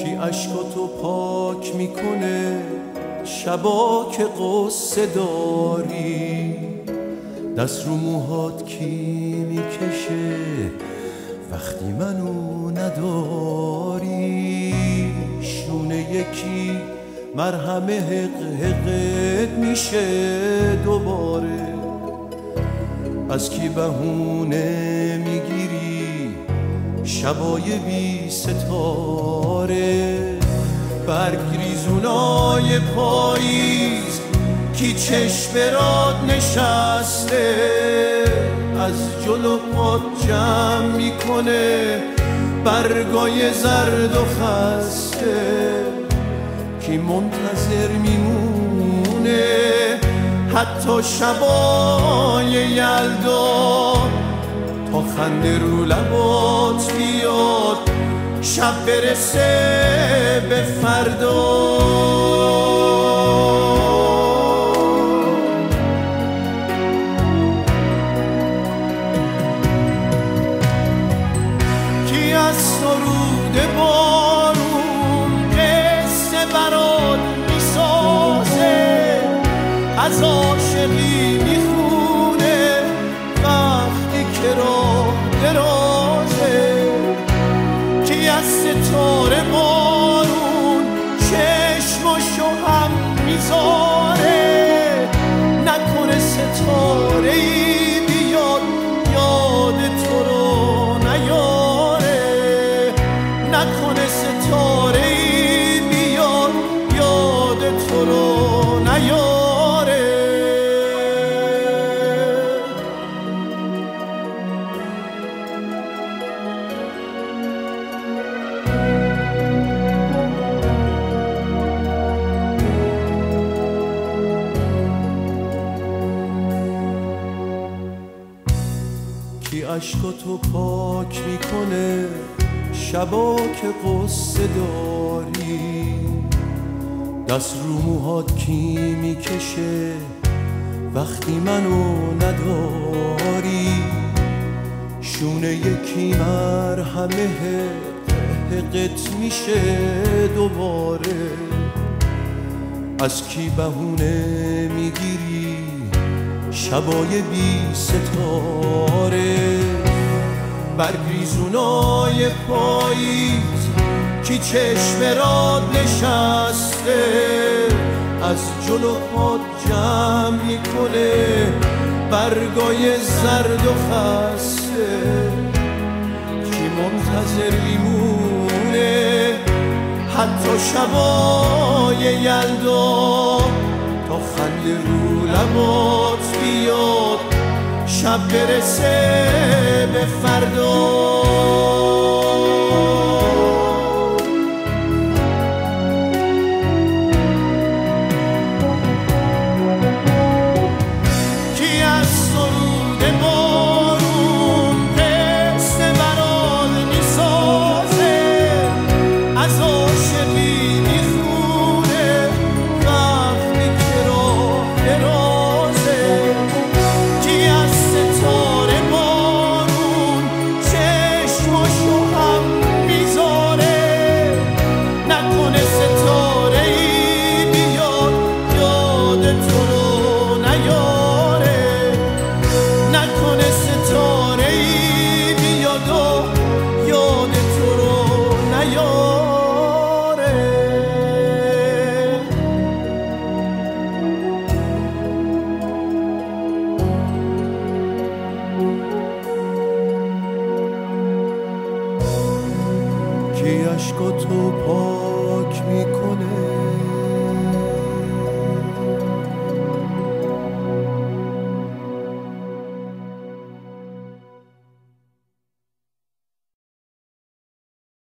کی اشکاتو پاک میکنه شبا که قصه داری؟ دست رو موهات کی میکشه وقتی منو نداری؟ شونه یکی مرهم حق حقت میشه دوباره؟ از کی بهونه میگیری شبای بی ستاره؟ برگ ریزونای پاییز کی چشم راد نشسته از جلو پات جمع میکنه برگای زرد و خسته؟ کی منتظر میمونه حتی شبای یلدا تا خنده رو لبات بیاد شب برسه به فردا؟ کی از سرود بارون قصه برات میسازه از عاشقی میخونه وقتی که راه درازه؟ کی از ستاره بارون چشماشو هم میذاره نکنه ستاره ای بیاد یاد تو رو نیاره؟ نکنه ستاره ای بیاد یاد تو رو نیاره؟ کی اشکاتو پاک میکنه شبا که قصه داری؟ دست رو موهات کی میکشه وقتی منو نداری؟ شونه یکی مرهم حقت میشه دوباره؟ از کی بهونه میگیری شبای بی ستاره؟ برگ ریزونای پاییز کی چشم راد نشسته از جلو پات جمع میکنه برگای زرد و خسته؟ کی منتظر میمونه حتی شبای یلدا تا خنده رو لبات بیاد شب برسه به فردا؟ کی اشکاتو پاک میکنه